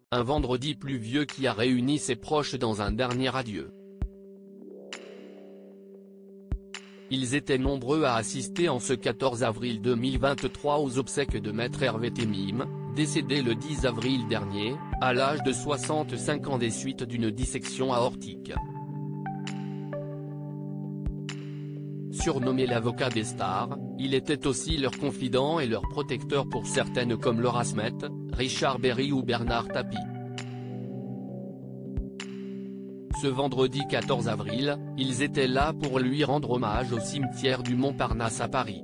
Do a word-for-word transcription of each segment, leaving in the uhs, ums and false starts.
un vendredi pluvieux qui a réuni ses proches dans un dernier adieu. Ils étaient nombreux à assister en ce quatorze avril deux mille vingt-trois aux obsèques de Maître Hervé Temim, décédé le dix avril dernier, à l'âge de soixante-cinq ans des suites d'une dissection aortique. Surnommé l'avocat des stars, il était aussi leur confident et leur protecteur pour certaines comme Laura Smet, Richard Berry ou Bernard Tapie. Ce vendredi quatorze avril, ils étaient là pour lui rendre hommage au cimetière du Montparnasse à Paris.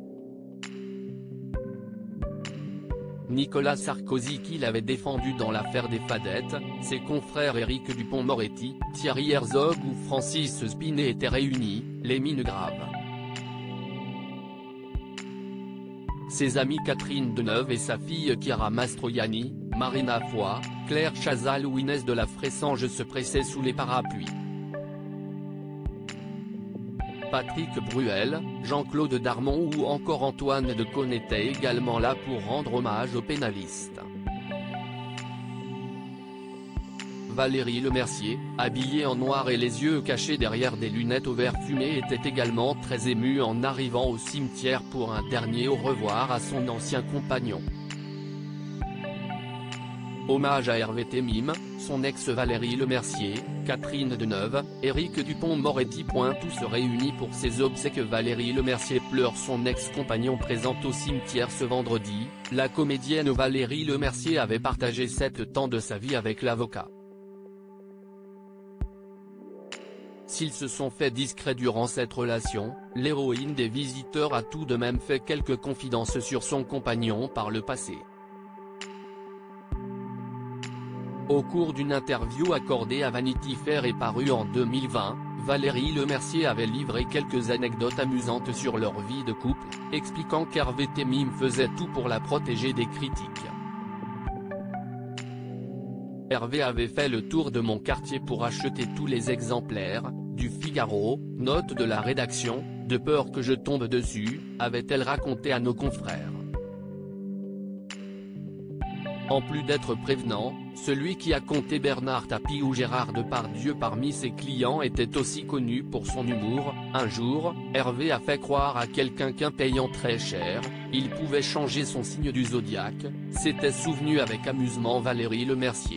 Nicolas Sarkozy, qui l'avait défendu dans l'affaire des Fadettes, ses confrères Éric Dupond-Moretti, Thierry Herzog ou Francis Spinet étaient réunis, les mines graves. Ses amies Catherine Deneuve et sa fille Chiara Mastroianni, Marina Foy, Claire Chazal ou Inès de la Fressange se pressaient sous les parapluies. Patrick Bruel, Jean-Claude Darmon ou encore Antoine Decaune étaient également là pour rendre hommage aux pénalistes. Valérie Lemercier, habillée en noir et les yeux cachés derrière des lunettes au verre fumé, était également très émue en arrivant au cimetière pour un dernier au revoir à son ancien compagnon. Hommage à Hervé Temim, son ex Valérie Lemercier, Catherine Deneuve, Éric Dupond-Moretti. Tous réunis pour ses obsèques. Valérie Lemercier pleure son ex-compagnon présent au cimetière ce vendredi. La comédienne Valérie Lemercier avait partagé sept ans de sa vie avec l'avocat. S'ils se sont fait discrets durant cette relation, l'héroïne des Visiteurs a tout de même fait quelques confidences sur son compagnon par le passé. Au cours d'une interview accordée à Vanity Fair et parue en deux mille vingt, Valérie Lemercier avait livré quelques anecdotes amusantes sur leur vie de couple, expliquant qu'Hervé Temim faisait tout pour la protéger des critiques. Hervé avait fait le tour de mon quartier pour acheter tous les exemplaires, du Figaro, note de la rédaction, de peur que je tombe dessus, avait-elle raconté à nos confrères. En plus d'être prévenant, celui qui a compté Bernard Tapie ou Gérard Depardieu parmi ses clients était aussi connu pour son humour. Un jour, Hervé a fait croire à quelqu'un qu'en payant très cher, il pouvait changer son signe du zodiaque, s'était souvenu avec amusement Valérie Lemercier.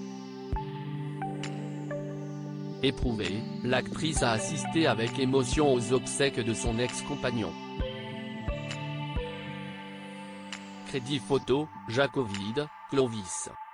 Éprouvée, l'actrice a assisté avec émotion aux obsèques de son ex-compagnon. Crédit photo, Jacques Ovide, Clovis.